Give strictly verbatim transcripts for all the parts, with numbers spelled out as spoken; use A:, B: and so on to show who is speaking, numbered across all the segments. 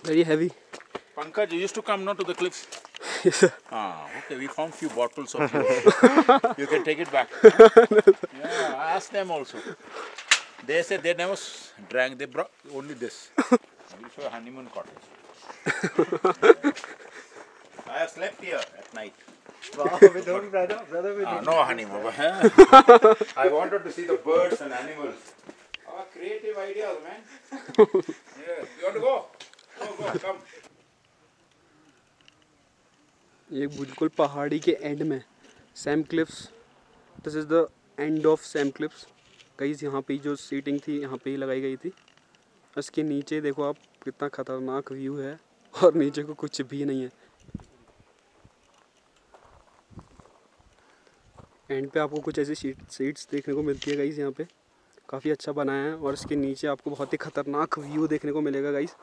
A: Very heavy.
B: Pankaj, you used to come not to the cliffs?
A: Yes, sir.
B: Ah, okay. We found few bottles of yours. You can take it back. Yeah, I asked them also. They said they never s- drank. They brought only this. We'll show a honeymoon cottage. I have slept here at night.
C: Wow, with whom, brother? Brother, with
B: Ah,
C: whom?
B: no honeymoon. I wanted to see the birds and animals. Our creative ideas, man. Yes. You want to go? Go, go, come.
A: ये बिल्कुल पहाड़ी के end में Sam Cliffs. This is the end of Sam Cliffs. Guys यहाँ पे जो seating थी यहाँ पे ही लगाई गई थी. इसके नीचे देखो आप कितना खतरनाक व्यू है और नीचे को कुछ भी नहीं है. एंड पे आपको कुछ ऐसी सीट सीट्स देखने को मिलती है गाइस. यहाँ पे काफ़ी अच्छा बनाया है और इसके नीचे आपको बहुत ही खतरनाक व्यू देखने को मिलेगा guys.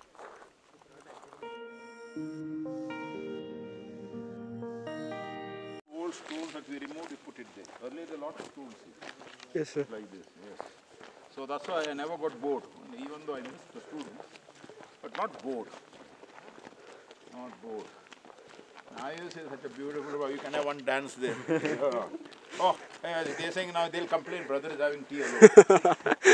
B: Old stones that we removed, we put it there. Earlier, there were a lot of stones here,
A: yes sir.
B: like this. Yes. So that's why I never got bored, even though I missed the students, but not bored. Not bored. Now you see such a beautiful. You can have one dance there. Yeah. Oh, yeah, they're saying now they'll complain. Brother is having tea alone.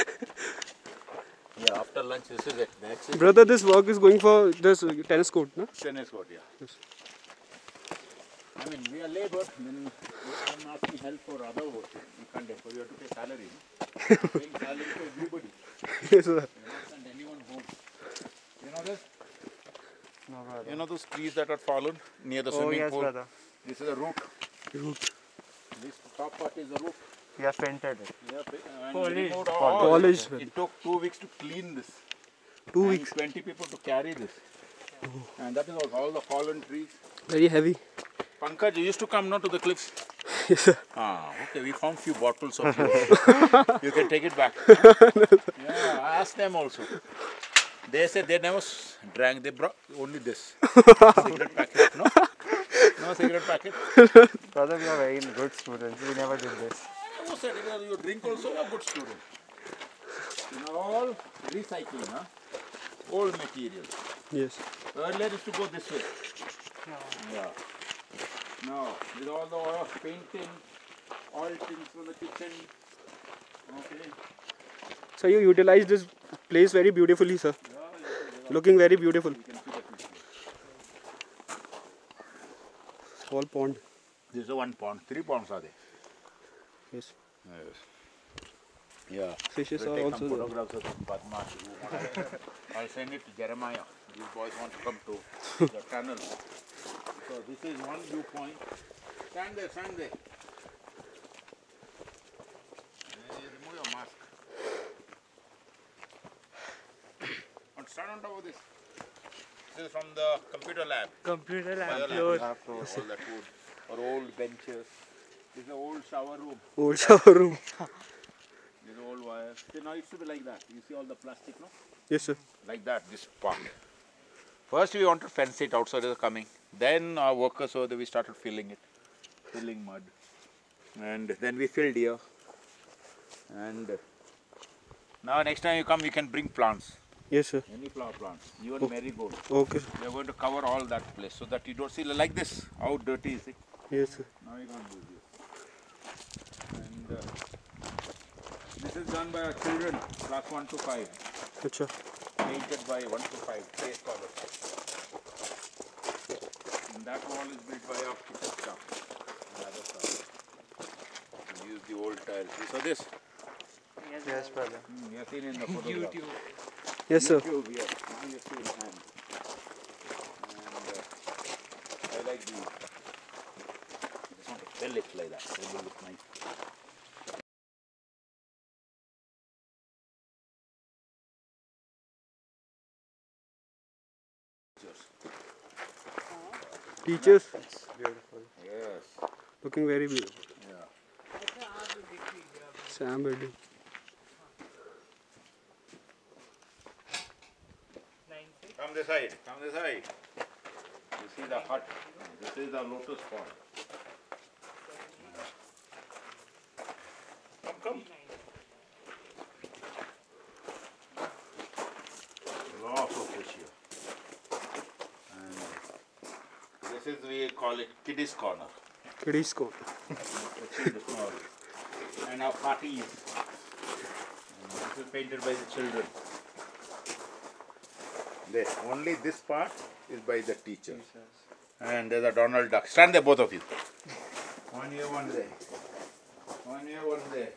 B: Yeah, after lunch, this is it. Next is
A: Brother, this work is going for this tennis court, no?
B: tennis court. Yeah.
A: Yes.
B: I mean, we are labor. Then I'm asking help for other work. We can't help. You have to pay salary. No? Paying salary to everybody.
A: Yes, sir.
B: You not send anyone home. You know this?
C: No, brother.
B: You know those trees that are fallen near the
C: Oh,
B: swimming
C: yes,
B: pool?
C: brother.
B: This is a root.
A: Root.
B: This top part is the root.
C: You have painted it.
B: Yeah, and
C: Polish.
B: we removed all.
A: Polish.
B: It took two weeks to clean this.
A: Two
B: and
A: weeks.
B: twenty people to carry this. And that is all, all the fallen trees.
A: Very heavy.
B: Pankaj, you used to come not to the cliffs?
A: Yes, sir.
B: Ah, okay. We found few bottles of yours. You can take it back. Yeah, I asked them also. They said they never s- drank. They brought only this. Cigarette packet. No? No cigarette packet.
C: Brother, we are very good students. We never did this.
B: Who said you, you drink also? You are good student. You know, all recycling, huh? Old material.
A: Yes.
B: Earlier used to go this way. Yeah. No, with all the oil painting, oil things from the kitchen. Okay.
A: So you utilize this place very beautifully, sir.
B: Yeah, yeah, yeah.
A: Looking very beautiful.
B: You can see the picture.
A: Small pond.
B: This is one pond. Three ponds are there.
A: Yes.
B: Yes. Yeah.
A: Fishes
B: We'll
A: are
B: take
A: also
B: some
A: there.
B: photographs of Padma. I'll send it to Jeremiah. These boys want to come to the tunnel. So this is one viewpoint. Stand there, stand there. Hey, remove your mask. And stand on top of this. This is from the computer lab.
C: Computer
B: Bio
C: lab
B: lab.
C: floor.
B: All that wood. Or old benches. This is an old shower room.
A: Old shower room.
B: These old wires. See, now it used to be like that. You see all the plastic, no?
A: Yes, sir.
B: Like that, this part. First we wanted to fence it, outsiders are coming. Then our workers over there, we started filling it. Filling mud. And then we filled here. And now next time you come, you can bring plants.
A: Yes, sir.
B: Any flower plants. Even
A: Oh.
B: marigold.
A: Okay, sir.
B: We are going to cover all that place so that you don't see like this. How dirty is it?
A: Yes, sir.
B: Now you can't do this. And uh, this is done by our children, class one to five.
A: Acha.
B: Painted by one to five, day scholars. And that wall is built by our kitchen staff. On the other side. We use the old tiles. You saw this?
C: Yes, brother.
B: Mm, you have seen in the photograph.
A: Yes, sir.
B: YouTube, yes. Now you see in hand. And uh, I like these. I just want to fill it like that. It will look nice.
A: Teachers
C: Beautiful.
B: Yes.
A: looking very beautiful.
B: Yeah.
A: Sam building.
B: Come this side. Come this side. You see the hut. This is the lotus pond. Come, come. Lots of fish here. This is, we call it kiddies corner.
A: Kiddies को
B: The children all. And our parties. And this is painted by the children. There, only this part is by the teacher. And there's a Donald Duck. Stand there, both of you. One here, one there. One here, one there.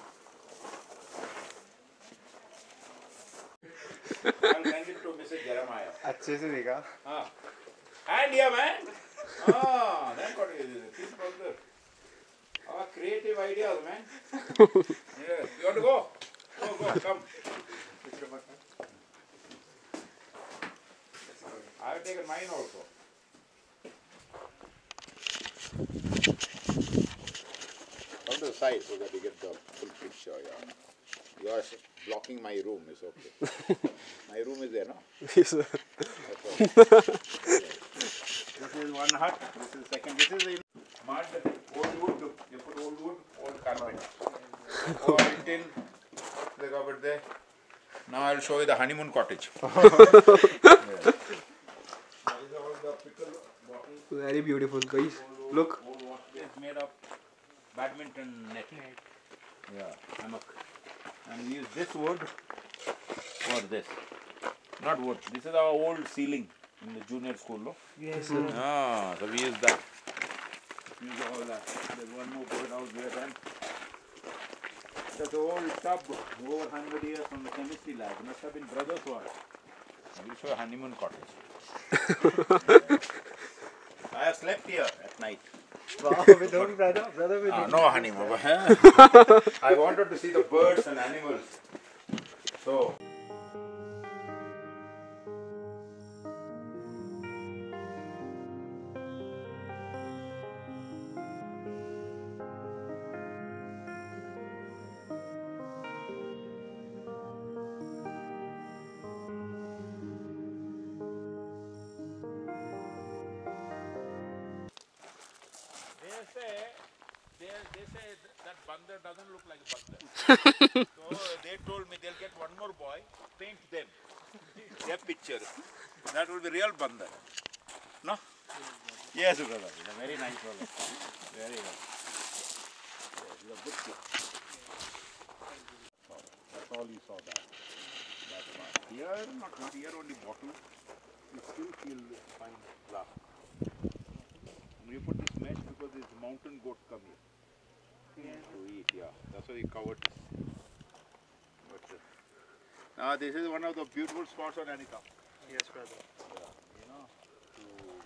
B: I'll send it to Missus Jeremiah.
C: अच्छे से देखा.
B: Ah. And here, man. Ah, that's what it is. Think about that. Ah, creative ideas, man. Yeah. You want to go? Go, go, come. I have taken mine also. Come to the side so that you get the full picture. Yeah. You are blocking my room. It's okay. My room is there, no?
A: Yes, sir.
B: That's all. This is one hut. This is second. This is in mud, old wood. You put old wood, old carpet. Or tin. The cupboard there. Now I'll show you the honeymoon cottage. Yeah. That is all the pickle bottles.
A: Very beautiful, guys. Look.
B: Old wash is made of badminton net. Yeah, hammock. And we use this wood for this. Not wood. This is our old ceiling in the junior school, no?
A: Yes, sir.
B: Ah, so we use that. Use all that. There's one more board house there, and that's an old tub over one hundred years from the chemistry lab. It must have been brothers' work. We'll show a honeymoon cottage. I have slept here at night.
C: Wow, with own brother, brother with
B: Ah, no honeymoon. I wanted to see the birds and animals. So. They say, they, they say that bandar doesn't look like a bandar. So they told me they'll get one more boy, paint them, their picture. That will be real bandar. No? Yes, brother. He's a very nice fellow. Very well. Yes, he's a good kid. That's all you saw that. That's part. Here, not, not here, only bottle. You still feel fine glass. You put this mesh because these mountain goats come here yeah. to eat, yeah. That's why we covered this. But, uh, now this is one of the beautiful spots on Anika.
C: Yes, brother.
B: Yeah, you know, to,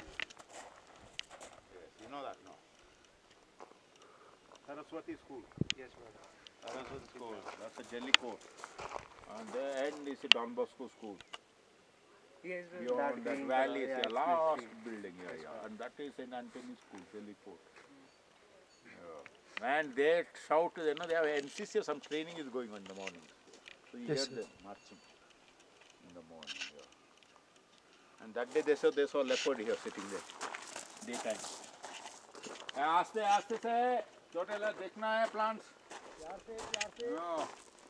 B: yes, you know that now. Saraswati School.
C: Yes, brother.
B: Saraswati School. That's a Jelly Court. And the end is a Don Bosco School.
C: Yes, brother.
B: Beyond that,
C: green
B: valley
C: color,
B: is
C: yeah,
B: a last
C: it's
B: building here,
C: Yes,
B: yeah. And that is Saint Anthony School, Jelly Court. Yeah. And they shout, you know, they have N C C or some training is going on in the morning. So you
A: Yes,
B: hear
A: sir.
B: them marching in the morning, yeah. And that day they saw, they saw leopard here sitting there, daytime. आस्ते आस्ते से छोटे ला देखना है plants. प्यार से प्यार से. Yeah.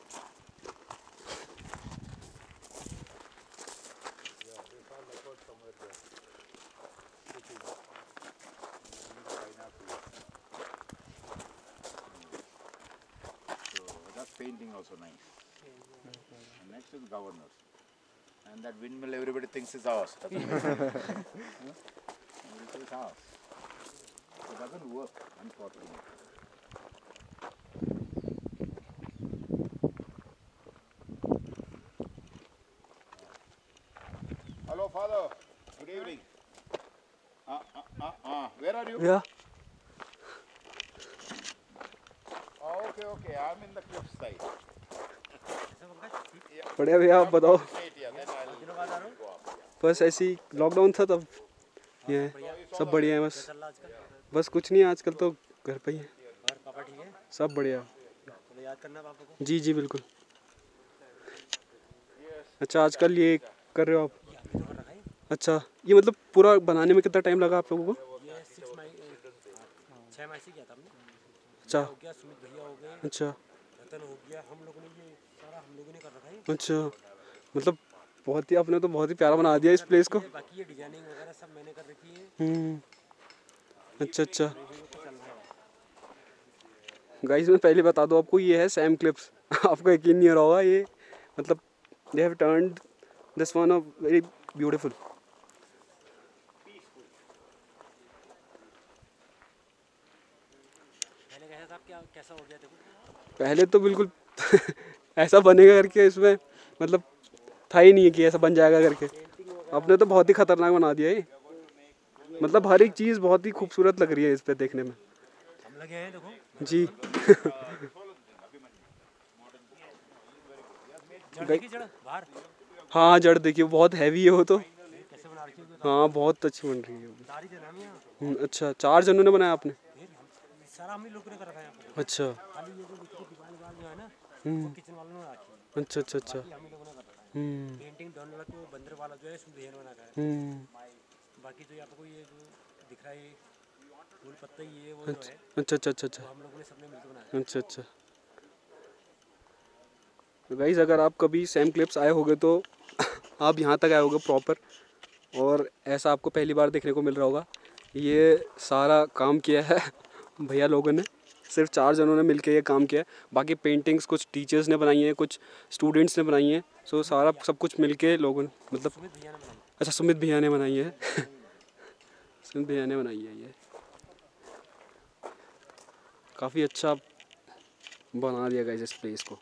B: Painting also nice. And next is governors. And that windmill everybody thinks is ours. Doesn't it? Huh? This is ours. It doesn't work, unfortunately. Hello, father. Good evening. Uh, uh, uh, uh. Where are you?
A: Yeah.
B: Oh, okay, okay. I'm in the cliff side.
A: बढ़िया भैया आप बताओ.
B: Straight here, then I'll go up.
A: बस ऐसी lockdown था तब ये सब बढ़िया है. बस बस कुछ नहीं, आजकल तो घर पे ही है.
D: पापा ठीक है?
A: सब बढ़िया.
D: तो याद करना पापा को.
A: जी जी बिल्कुल. अच्छा आजकल ये कर रहे हो आप? अच्छा ये मतलब पूरा बनाने में कितना टाइम लगा आप लोगों को?
D: ये सिक्स मई छः मई से किया था हमने.
A: अच्छा
D: हो गया, सुमित भैया हो गए,
A: अच्छा
D: रतन हो गया, हम लोगों ने ये सारा हम लोगों ने कर रखा है.
A: अच्छा मतलब बहुत ही आपने तो बहुत ही प्यारा बना दिया इस प्लेस को.
D: बाकी ये डिजाइनिंग वगैरह सब मैंने कर रखी है.
A: हम्म अच्छा अच्छा गाइस, मैं पहले बता दूं आपको, ये है सैम क्लिप्स। आपको यकीन नहीं हो रहा होगा ये, मतलब they have turned this one of very beautiful.
D: पहले कैसा था, क्या कैसा हो गया देखो।
A: पहले तो बिल्कुल ऐसा बनेगा करके इसमें मतलब था ही नहीं है कि ऐसा बन जाएगा करके। आपने तो बहुत ही खतरनाक बना दिया ये, मतलब हर एक चीज़ बहुत ही खूबसूरत लग रही है इस पे देखने में।
D: हम लगे हैं देखो।
A: जी।
D: जड़ देखी, जड़ बाहर
A: हाँ जड़ देखिए, बहुत हैवी है वो तो।
D: कैसे बना रखी है।
A: हाँ बहुत अच्छी बन रही है वो।
D: तारी देना हम यहाँ।
A: हम्म, अच्छा, चार जनों ने बनाया आपने?
D: फिर हम सारा हम ही लोग ने कर रखा है यहाँ पे।
A: अच्छा।
D: खाली ये जो नीचे की दीवार दीवार जो है ना,
A: हम्म,
D: वो किचन वालों ने रखी है।
A: अच्छा अच्छा अच्छा।
D: बाकी हम ही लोगों ने कर रखा है।
A: हम्म
D: पेंटिंग डॉन वाला तो बंदर वाला जो है इसमें भैया ने बना रखा है।
A: हम्म,
D: बाकी जो आपको ये जो दिख रहा है ये फूल पत्ता ये वो जो
A: अच्छा
D: है
A: अच्छा अच्छा अच्छा
D: वो
A: अच्छा
D: हम लोगों ने सबने मिलकर बनाया है।
A: अच्छा अच्छा। गाइस, अगर आप कभी सैम क्लिप्स आए होगे तो आप यहाँ तक आए होगे प्रॉपर, और ऐसा आपको पहली बार देखने को मिल रहा होगा। ये सारा काम किया है भैया लोगों ने, सिर्फ चार जनों ने मिलकर ये काम किया है। बाकी पेंटिंग्स कुछ टीचर्स ने बनाई हैं, कुछ स्टूडेंट्स ने बनाई हैं। सो सारा सब कुछ मिलके लोगों ने, मतलब
D: सुमित भैया ने बनाई।
A: अच्छा सुमित भैया ने बनाई है सुमित भैया ने बनाई है ये। काफ़ी अच्छा बना दिया गाइस इस प्लेस को।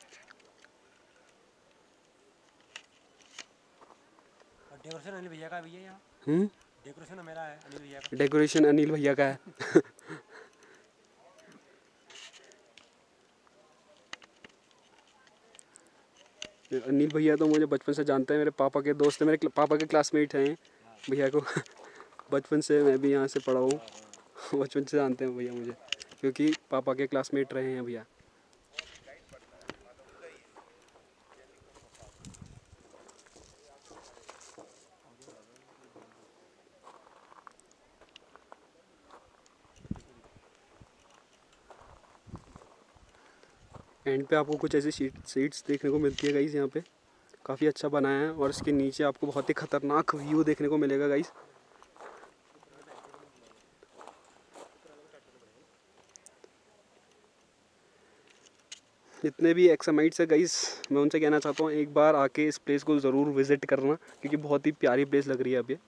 D: और डेकोरेशन अनिल भैया का भी है यहाँ।
A: हम्म,
D: डेकोरेशन मेरा है अनिल भैया का।
A: डेकोरेशन अनिल भैया का है। अनिल भैया तो मुझे बचपन से जानते हैं, मेरे पापा के दोस्त हैं, मेरे क्ल- पापा के क्लासमेट हैं भैया को। बचपन से मैं भी यहाँ से पढ़ा हूँ। बचपन से जानते हैं भैया मुझे, क्योंकि पापा के क्लासमेट रहे हैं भैया। एंड पे आपको कुछ ऐसी सीट सीट्स देखने को मिलती है गाइस यहाँ पे। काफ़ी अच्छा बनाया है, और इसके नीचे आपको बहुत ही खतरनाक व्यू देखने को मिलेगा गाइस। जितने भी एक्समाइट्स है गाइस, मैं उनसे कहना चाहता हूँ एक बार आके इस प्लेस को ज़रूर विज़िट करना, क्योंकि बहुत ही प्यारी प्लेस लग रही है अभी।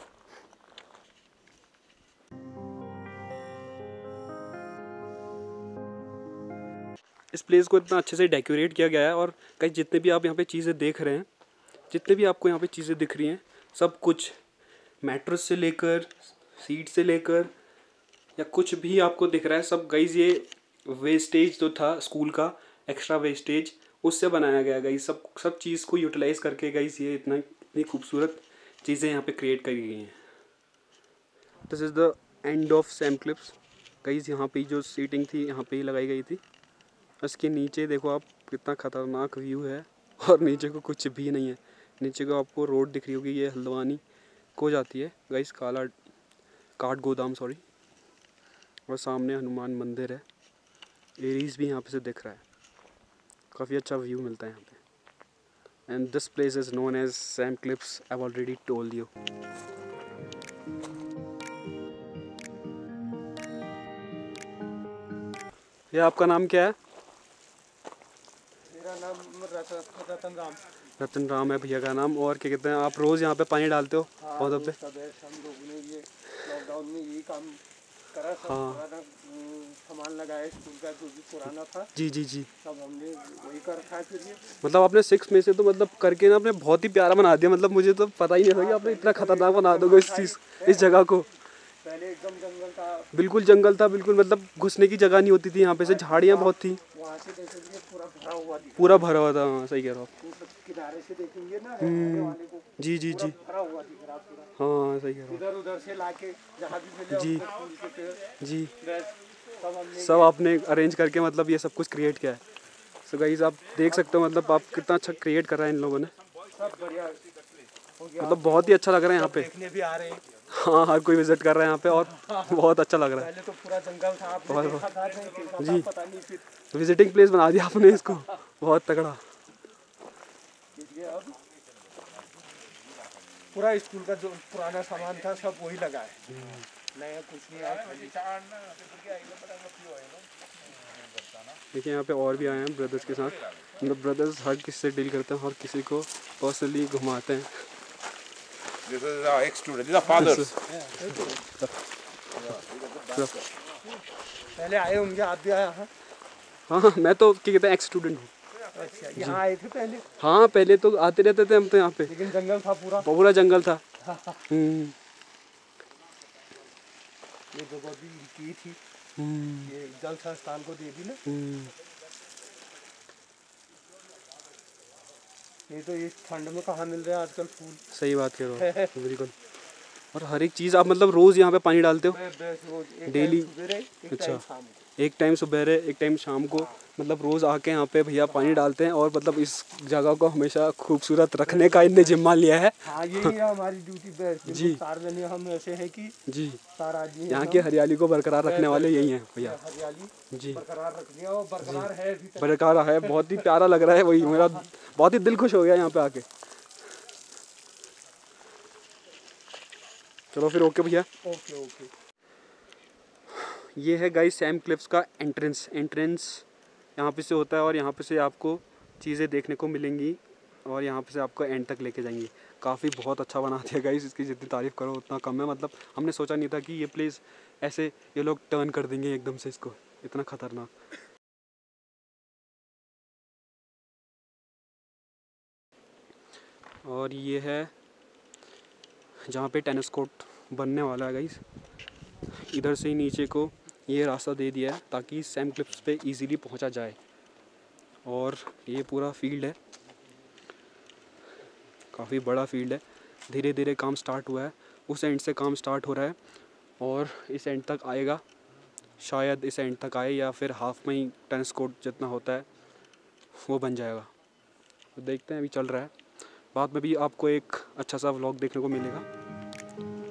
A: इस प्लेस को इतना अच्छे से डेकोरेट किया गया है, और कई जितने भी आप यहाँ पे चीज़ें देख रहे हैं, जितने भी आपको यहाँ पे चीज़ें दिख रही हैं, सब कुछ मैट्रेस से लेकर सीट से लेकर या कुछ भी आपको दिख रहा है, सब गाइस ये वेस्टेज जो था स्कूल का, एक्स्ट्रा वेस्टेज, उससे बनाया गया गाइस। सब सब चीज़ को यूटिलाइज करके गाइस ये इतना इतनी खूबसूरत चीज़ें यहाँ पे क्रिएट करी गई हैं। This is the end of Sam Cliffs guys. यहाँ पे जो सीटिंग थी यहाँ पे ही लगाई गई थी। इसके नीचे देखो आप, कितना ख़तरनाक व्यू है, और नीचे को कुछ भी नहीं है। नीचे को आपको रोड दिख रही होगी, ये हल्द्वानी को जाती है गाइस, काला काठ गोदाम सॉरी। और सामने हनुमान मंदिर है, एरीज भी यहाँ पे से दिख रहा है। काफ़ी अच्छा व्यू मिलता है यहाँ पे। And this place is known as Sam Cliffs, I already told you. ये आपका नाम क्या है?
C: मेरा नाम रतन रतन राम।
A: रतन राम है भैया का नाम। और क्या कहते हैं, आप रोज़ यहाँ पे पानी डालते हो पौधों पे?
C: सब है, हम लोगों ने ये लॉकडाउन में यही काम करा। सब
A: हाँ।
C: पुराना अम, सामान लगाया स्कूल का जो भी पुराना था,
A: जी जी जी।
C: सब हमने वही कर रखा है। फिर ये
A: मतलब आपने सिक्स में से तो मतलब करके ना आपने बहुत ही प्यारा बना दिया। मतलब मुझे तो पता ही नहीं था कि आपने इतना खतरनाक बना दोगे इस चीज़ इस जगह को।
C: पहले एकदम जंगल था,
A: बिल्कुल जंगल था, बिल्कुल मतलब घुसने की जगह नहीं होती थी यहाँ पे से, झाड़ियाँ बहुत थी,
C: वहाँ से देखेंगे पूरा भरा हुआ दिखा।
A: पूरा भरा हुआ था। हाँ सही कह रहे हो आप।
C: मतलब किनारे से देखेंगे ना रहने वाले को,
A: जी जी जी।
C: भरा हुआ दिख रहा पूरा।
A: हाँ सही कह रहे
C: इधर उधर से लाके जहाँ भी मिले
A: जी।
C: अपने फूल के पेड़
A: हो जी।
C: बस सब हमने
A: सब आपने अरेंज करके मतलब ये सब कुछ क्रिएट किया है। सो गाइस आप देख सकते हो मतलब आप कितना अच्छा क्रिएट कर रहा है इन लोगों ने।
C: सब बढ़िया हो गया।
A: मतलब बहुत ही अच्छा लग रहा है यहाँ पे।
C: देखने भी आ रहे हैं।
A: हाँ हर कोई विजिट कर रहा है यहाँ पे, और बहुत अच्छा लग रहा है।
C: पहले तो पूरा जंगल था, आपने
A: बहुत-
C: देखा था नहीं कैसा
A: जी।
C: था, पता नहीं। फिर
A: विजिटिंग प्लेस बना दिया आपने इसको, बहुत तगड़ा।
C: देखिए अब पूरा स्कूल का जो पुराना सामान था सब वही लगा है।
D: नया कुछ नहीं आया खाली।
A: देखिए यहाँ पे और भी आए हैं ब्रदर्स के साथ, मतलब ब्रदर्स हर किसी से डील करते हैं, हर किसी को पर्सनली घुमाते हैं।
B: This is our ex-student. These are fathers.
D: पहले आए होंगे, आप भी आया? हाँ
A: हाँ हाँ, मैं तो क्या कहते हैं एक्स स्टूडेंट हूँ।
D: अच्छा, यहाँ आए थे पहले?
A: हाँ पहले तो आते रहते थे हम तो यहाँ पे,
D: लेकिन जंगल था पूरा।
A: पूरा जंगल था। हम्म
D: ये जगह भी इनकी थी,
A: हम्म
D: ये जल संस्थान को दे दी ना।
A: हम्म।
D: ये तो इस ठंड में कहाँ मिल रहे हैं आजकल फूल।
A: सही बात कह रहे हो आप, बिल्कुल। और हर एक चीज़ आप मतलब रोज़ यहाँ पे पानी डालते हो?
D: मैं बस रोज एक
A: डेली?
D: टाइम सवेरे, एक
A: अच्छा।
D: टाइम शाम को।
A: एक टाइम सुबह एक टाइम शाम को, मतलब रोज़ आके यहाँ पे भैया पानी डालते हैं, और मतलब इस जगह को हमेशा खूबसूरत रखने का इनने जिम्मा लिया है।
D: हाँ यही है हमारी ड्यूटी बेस्ट
A: जी।
D: सार्वजनिक, हम ऐसे हैं कि
A: जी,
D: सारा आदमी
A: यहाँ की हरियाली को बरकरार रखने वाले यही हैं भैया।
D: हरियाली
A: जी
D: बरकरार रखनी है, और बरकरार है अभी तक।
A: बरकरार है, बहुत ही प्यारा लग रहा है, वही मेरा बहुत ही दिल खुश हो गया यहाँ पे आके। चलो फिर ओके भैया।
D: Okay okay.
A: ये है गाइस सैम क्लिफ्स का एंट्रेंस। एंट्रेंस यहाँ पे से होता है, और यहाँ पे से आपको चीज़ें देखने को मिलेंगी, और यहाँ पे से आपको एंड तक लेके जाएंगी। काफ़ी बहुत अच्छा बना दिया गाइस, इसकी जितनी तारीफ़ करो उतना कम है। मतलब हमने सोचा नहीं था कि ये प्लेस ऐसे ये लोग टर्न कर देंगे एकदम से इसको, इतना ख़तरनाक। और ये है जहाँ पे टेनिस कोर्ट बनने वाला है गाइस। इधर से ही नीचे को ये रास्ता दे दिया है ताकि सैम क्लिफ्स पे इजीली पहुंचा जाए। और ये पूरा फील्ड है, काफ़ी बड़ा फील्ड है। धीरे धीरे काम स्टार्ट हुआ है, उस एंड से काम स्टार्ट हो रहा है और इस एंड तक आएगा। शायद इस एंड तक आए, या फिर हाफ में ही टेनिस कोर्ट जितना होता है वो बन जाएगा। तो देखते हैं, अभी चल रहा है। बाद में भी आपको एक अच्छा सा व्लॉग देखने को मिलेगा।